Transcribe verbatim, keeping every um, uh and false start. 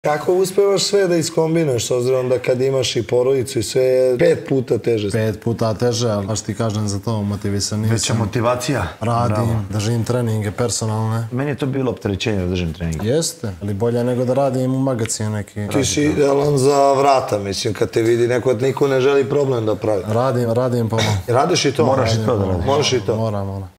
Kako uspevaš sve da iskombinuješ, s obzirom da kad imaš i porodicu i sve je pet puta teže? Pet puta teže, ali baš ti kažem za to, motivisan nisam. Veća motivacija. Radim, držim treninge personalne. Meni je to bilo opterećenje da držim treninge. Jeste, ali bolje nego da radim u magazinu neki. Ti si idealan za vrata, mislim, kad te vidi neko, niko ne želi problem da pravi. Radim, radim pomalo. Radiš i to? Moraš i to da radiš. Moraš i to? Moram, moram.